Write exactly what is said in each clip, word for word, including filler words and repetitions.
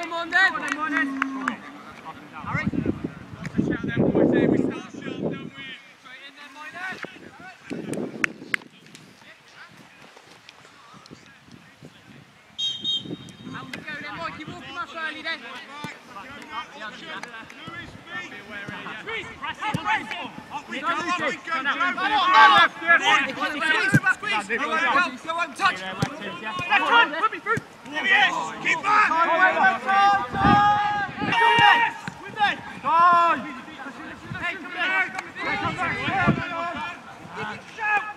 Come on then. Come on then. Harry. Shout them boys here. We start sharp, don't we? Straight in there, my lad. Out we go then, Mikey. Walk him up early then. Squeeze! Press it! Press it! Up we go! Up we go! Come on! Left! Squeeze! Squeeze! Go on! Touch! Left one! Put me through! There he is! Keep back! Yes! With me! Gone! Hey, come back! Come back! Shout!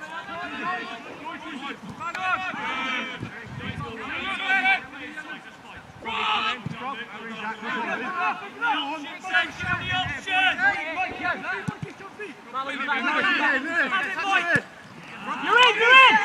You're in, you're in!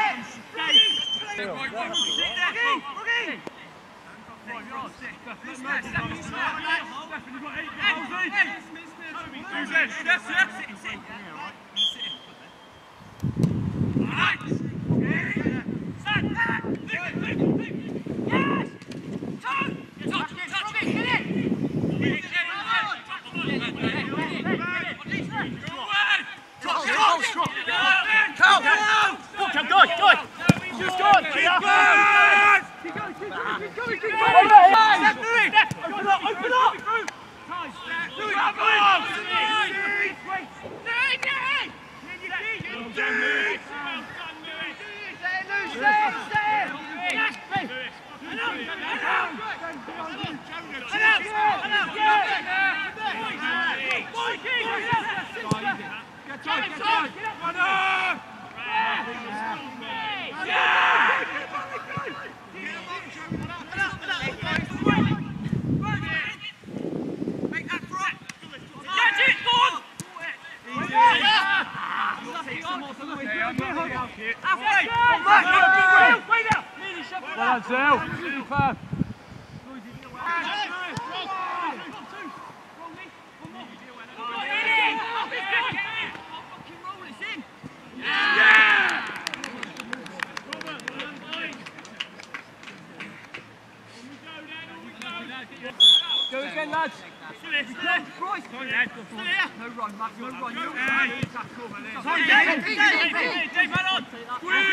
Go again, lads. Still here, still here. Christ. No run, Matt. No run. No run. Sorry, Dave. Dave, Dave, man on. Squeeze.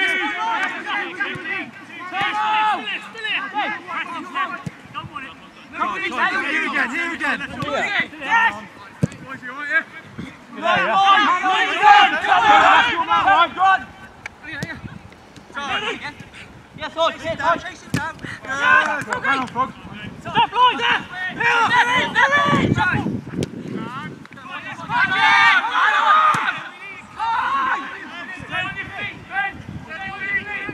Still here, still here. Don't want it. Come on, here again, here again. Yes. Boys, you all right here? Come on, come on. Come on. Yes, on. Chase it down. Chase it down. Come on, Frog. Stop, Lloyd! There! There! There! Stay on your feet, Ben! Stay on your feet!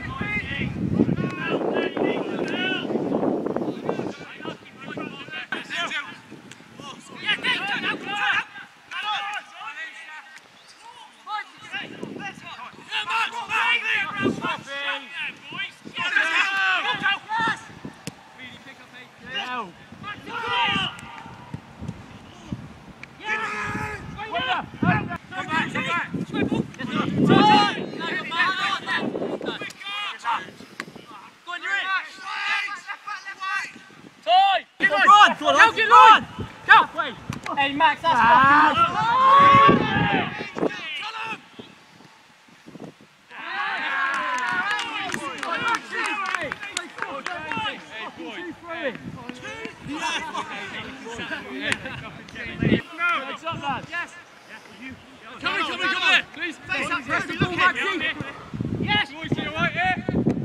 Yeah, Dave, turn out, turn out! Hey Max, that's fucking Yes! Come on, come on, come on! Please! Face up, press the ball back, yes! Boys, you alright here?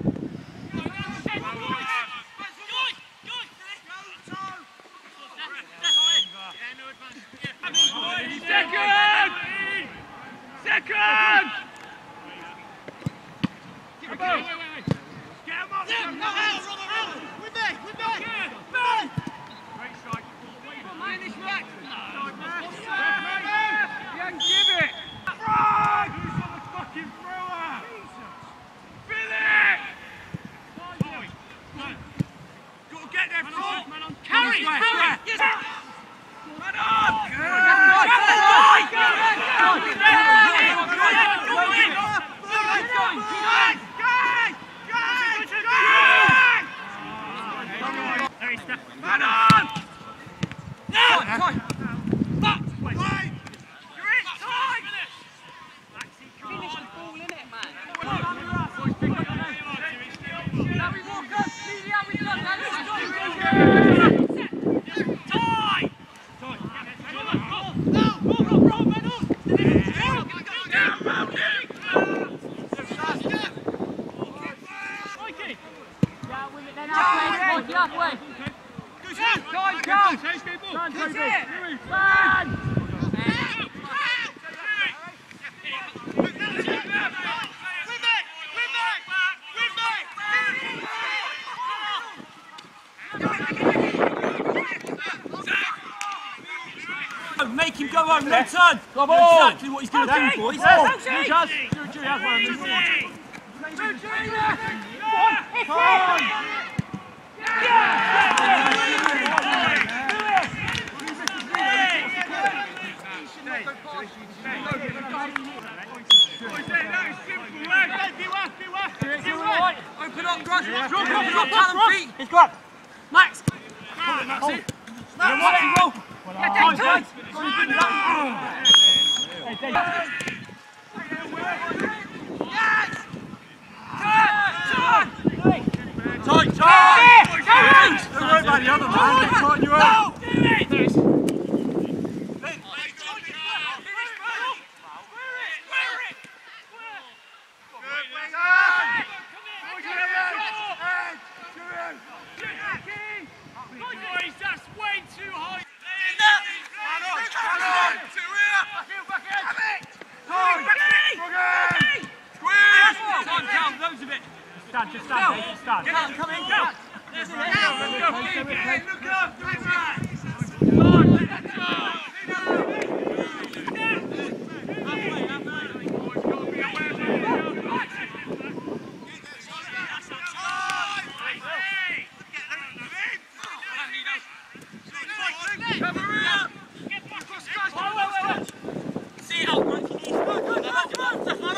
Second! Second! Get him off! Get him off! Get him off! With me! With me! Ben! Great strike. Come on, man, this back! Young, give it! Frog! Who's on the fucking thrower? Fill it! Got to get there, Frog! Carry! Carry! Yes! Man on! Man on! Time! Back! Wait! You're in! Time! Finish the ball, innit, man? Larry Walker! See how we got that! Time! Halfway. Time, Cal! Run, Toby! Run! Make him go home, no turn! Come on! Exactly what he's going to do, boys. Yes! Juju has one. Open up, Grant! Drop, drop, drop, Callum feet! He's got Max! Max! Maxi, roll! Yeah, take time! Time, time! Don't worry about the other man, they're trying you out. That's way too high! Time, Cal, loads of it! Stand, just stand, Dave, just stand. Get out, come in, go! Let's go, let's go, look up, look up! See how quick he needs to go. Come on, come on, Stefano!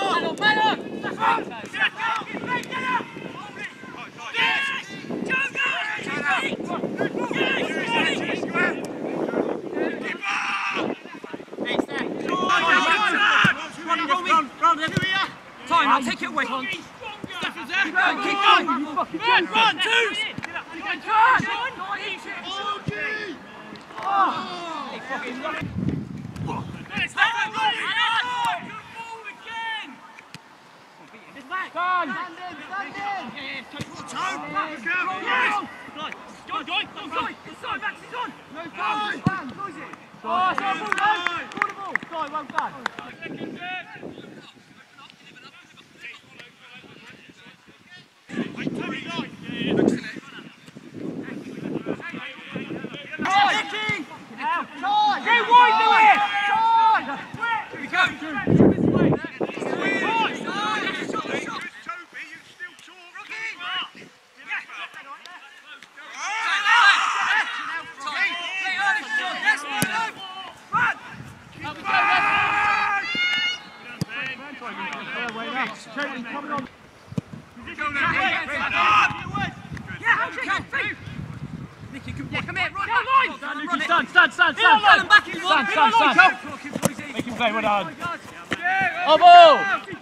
Time, I'll take it away. Stefan's there! Keep going! Run, run, two! Stand, stand, stand, stand! Stand, stand, stand! Make him play, well done! Oh, ball!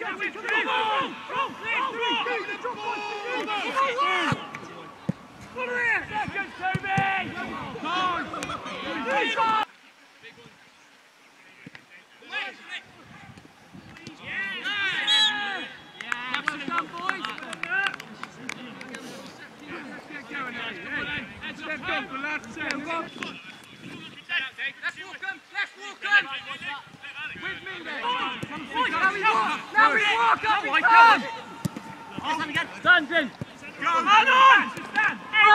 Stand in! Go on! Stand on! Stand!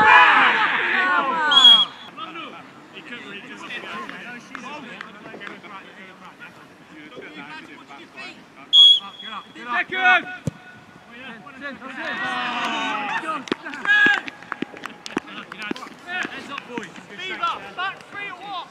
He couldn't reach us. Second! Heads up, boys. Beaver, back three or what?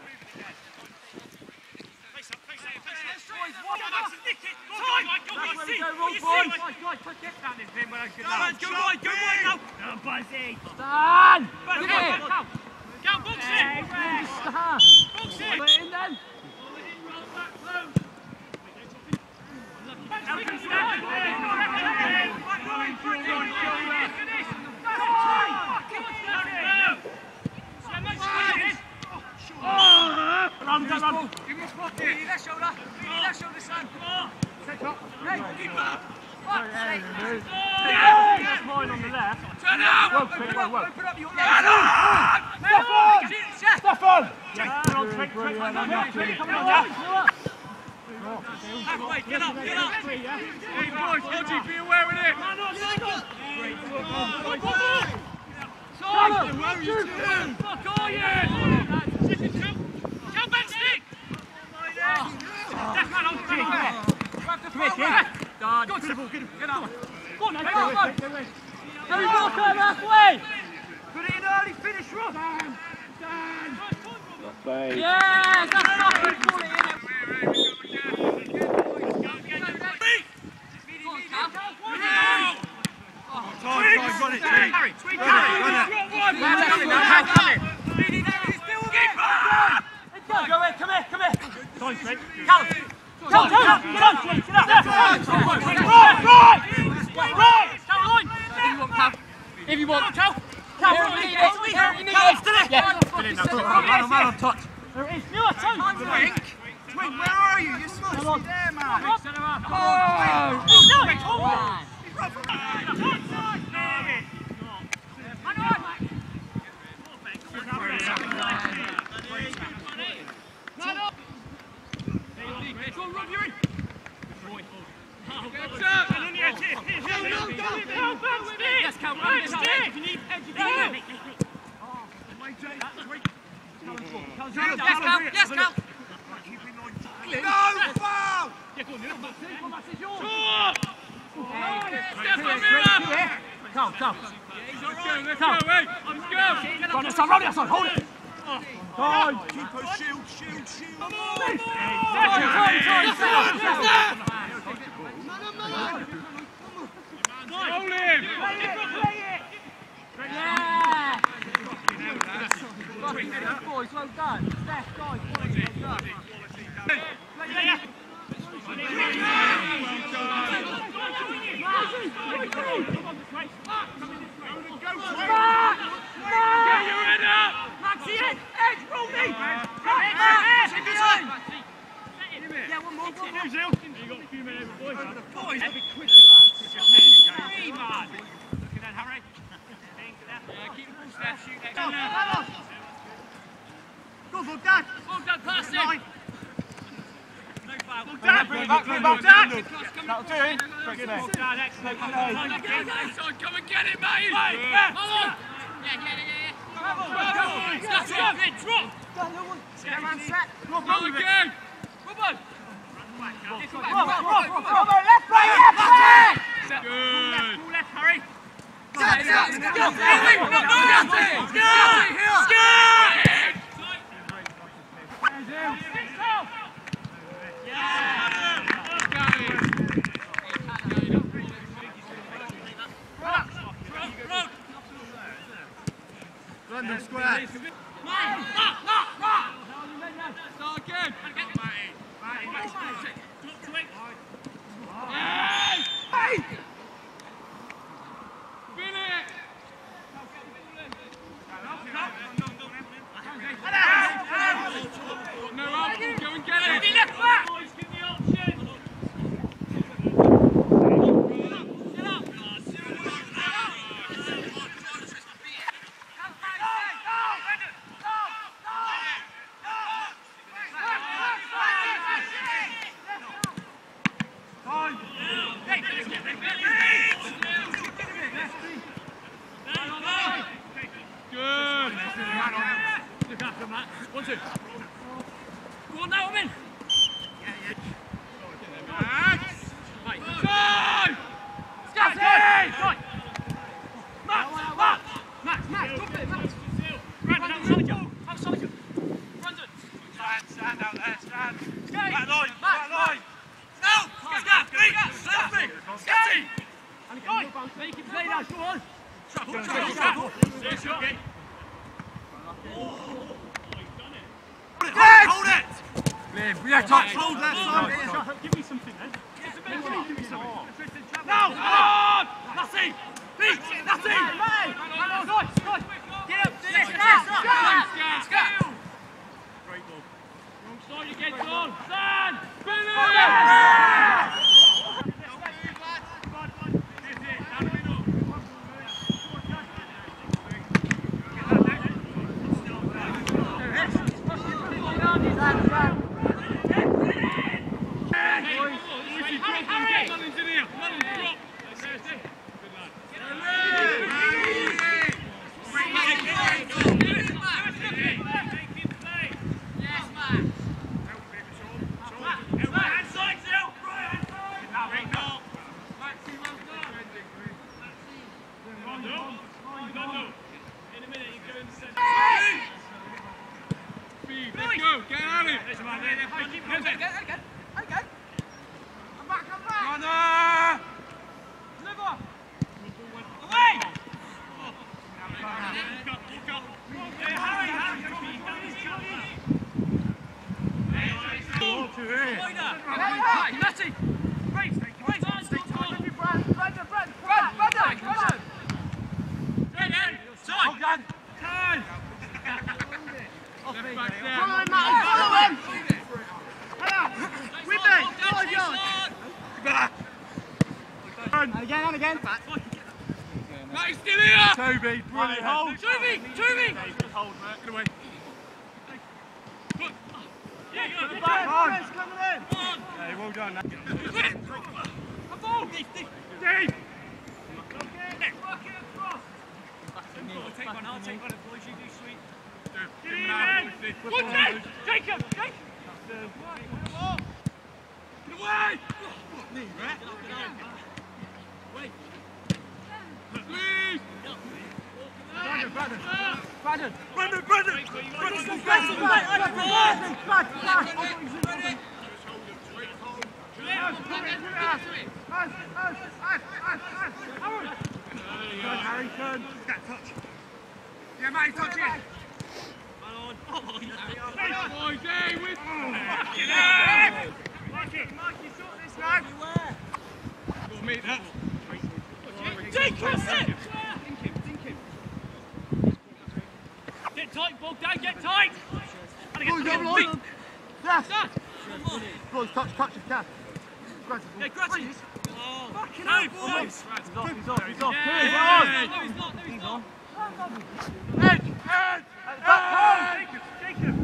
Face up, face up, face up. Boys, one up. Nick it. Time. Go, boys, see. What you see? Guys, guys, put this down this thing when I should know. Go wide, go wide now. Go, Buzzy. Stand. Go, go, go. Go, Put it in then. Run, run, run. Give me a spot here. Give me that shoulder. Give me that shoulder, son. Hey, keep up. That's mine on the left. Turn out. Well, Open quick, up. well, Open up. You're Stefan! Stefan! Stefan! Come on, Quick, quick, come on, come on, quick, come come on, on. Halfway, get up, get up. Hey, boys, Hodgie, be aware of it. Great football. Simon, where are you doing? Fuck are you? Come back, stick. Stefan, on kick. Grab the front way. Done. Go, Triple, get him. Get up. Go on, now, go on. Harry Walker, halfway. Put it in early, finish, Rob. Yes, that's fucking pull it in. Time, time, run it, Tim. Harry, sweet Harry. Go ahead, come here, come here. Time, Craig. Callum. Callum, Callum, get up, Craig, get up. Right, right, right. Callum, line. If you want, Cal. Cal, Cal, you need it. You need it. Still it. Yeah. Still it, no. Man on, man on touch. There it is. New turn. Twink, Twink, where are you? You're supposed to be there, man. Oh, Oh, no, it's all right. Yes, Cal, run it. If you need edge, you can. Yes, Cal. Yes, Cal. No, foul! Come, come. Let's go, let's go, hey! Let's go! Run it, son, run it, son, hold it! Time! Keep a shield, shield, shield! Time, time, time, time! Hold him! Yeah. Boys, well done. Steph, guys, boys, well done. Yeah, one more, one more. You got a few minutes, boys. Boys, a bit quicker, lads. Three, man. Look at that, Harry. Yeah, keep the ball, Steph. Shoot next. Go for Dad. Well done, pass it. No foul. Well done. Bring it Back, back, back, Dad. That'll do it. Good day. Dad, excellent. Come on, Come and get it, mate. Come on. Yeah, yeah, yeah, yeah. That's it, drop. Scareman set. Come on again. Come on. Come on, left way, left way! Good. Pull left, Harry. Set, set. Go, go, London Square. Start again. Hey! Win it. No up. Go and get it. Left back. Boys, give the option. Get up. Good. Look after Matt. One, two. Go on now, I'm in. Right. Go! Scotty! Right. Matt, Matt, Matt, Matt, go for it, Matt. Brandon, outside you. Outside you. Brandon. Stand, stand out there, stand. Scotty. Back line, Matt, back line. No! Scotty! Scotty! Scotty! And go. Make it play now, go on. Go, go, go. Yes, okay. Hold it! Yeah, touch. Hold that side. Give me something then. Give me something. No! Come on! That's it! Beat! That's it! Nice, nice. Get up. Yes, Scat. Great ball. Wrong side again, John. Sand. Finish! Again and again. Matty's still here! Toby, brilliant hold. Toby! Toby! Hold, mate. Get away. Yeah, yeah, Come yeah. back, on. Coming in! Hey, well done. Come on! Deep! Deep! I'll take one, I'll take one. Boys, you do sweet. Get in, man! What's that? Jacob! Jacob! Get away! Please! Brandon, Brandon! Brandon. Brandon, Brandon! Brandon, Brandon, Brandon. Harry, turn. Get touch. Yeah, mate, touch it. Boys, hey, with... Fucking hell! Mikey, Mikey, sort this, man. Go meet that. Take it! Get tight, Bogdan, get tight! Boys, double on. Yes. Dad! Boys, touch, touch his calf. Hey, Gratty! Fucking hell, boys. He's off, he's off, he's off. Yeah, He's yeah, on. yeah. No, he's not, no, he's not. Head, head. Back home. Jacob, Jacob.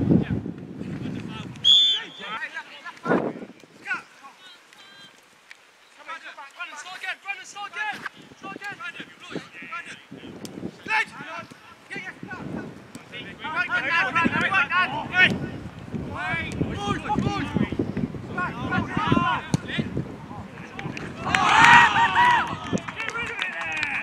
Brandon, start again, Brandon, start again! Start again! Brandon, Lead. Yeah, yeah, stop, stop. Right, right, right, right, right, right. Wait. Boys, boys. Back, back, back. Get rid of it there.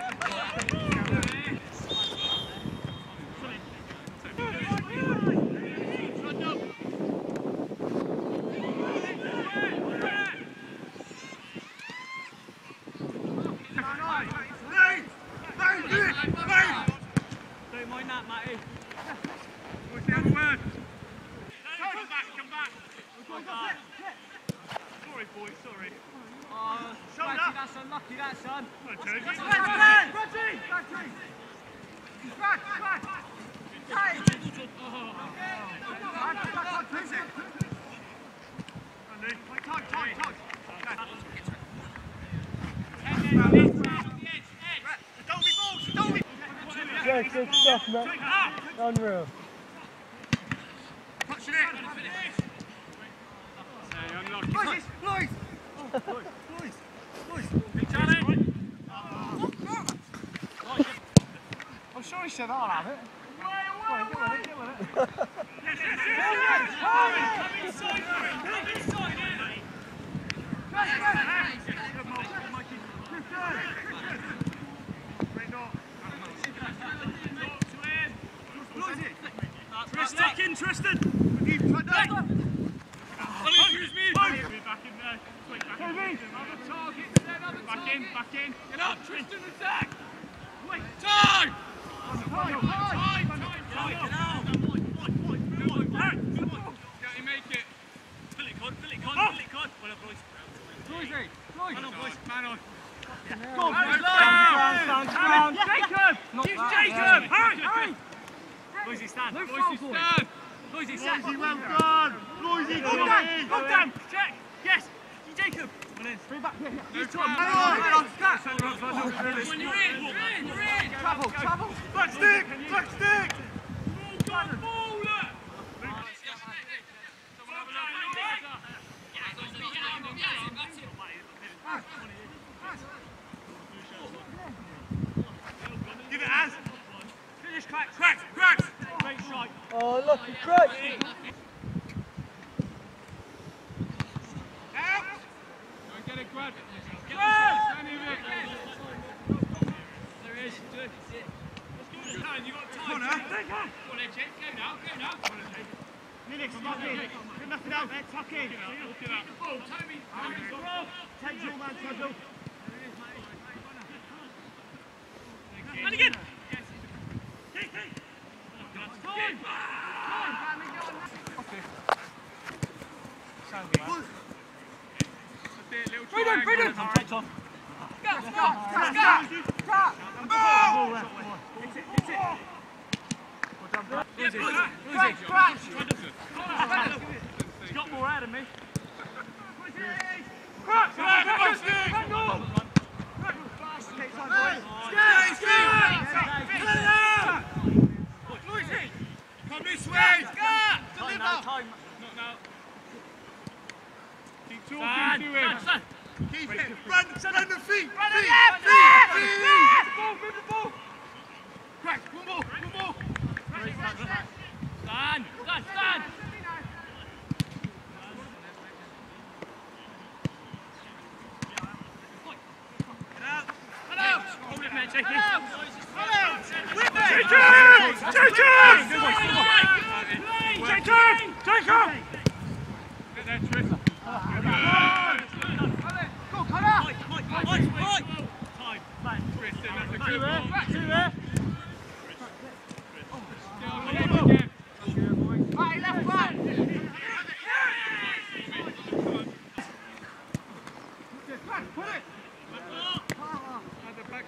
don't mind that, Matty. What's the other word? Come back, come back. Sorry, boys, sorry. Oh, Shoulder. Gratty, that's unlucky, that, son. Come on, Toby. Back, Back, back. back. Back, back. Hey. Andy, tight, tight, tight. Don't be balls, don't be. Yeah, good stuff, mate. Unreal. Touching it. Hey, unlucky. Boys, boys. Boys, boys. Big challenge. I'm sure he said I'll have it. Yes, yes, yes, yes. Come inside, come inside, Andy. Tristan, Tristan. Keep trying that. Excuse me. Back in there. Other target, other Back target. in, back in. Get up, Tristan, attack. Wait. Time. Time, time, time, time. Man on, boys. Man on. Go on, Ground, ground, ground. Jacob! Not Use that. Jacob! Hurry, hurry! Loisy, stand. No Loisy, foul, stand. Loisy, stand. Loisy, well done! Loisy, Go go down, in! go down. Check. Yes. Jacob. Three back. Use Tom. Man on! Man on! Stand! When you're in, you're in, you're in. Travel, travel. Back stick! Back stick! Give it as! Finish, crack. Crack! Crack! Great strike. Oh, look, crack! Out! Go get it, Grant. Go! There he is. Do it. You got time. Connor! Go on, Ed, go now, go now. Minix, tuck in. Get nothing out there, tuck in. Look at that. Toby. Take your man, Tuggle. And again. Freedom, freedom! Take on. Go, go, go, go! He's got more out of me. Crack! Crack! Crack! Stay! Stay! Noisy! Come this way! Deliver! Not now. Keep Stand, talking to him. stand, stand. Keep it. Run, run the feet. Run the Feet, left, feet, left, feet. left. Ball, move the ball. Crack, one more, one more. Stand, stand, stand. Hold it, man, take it. Take it! Take it! Take it! Take it! Get that, Tris. Go, Connor! Mike, Mike, Mike, Mike! Time. Tris, that's a Two good there, one. two there. Right, left one. Put it! At the back.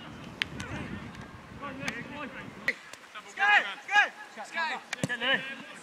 Skate! Skate! Skate! Get there.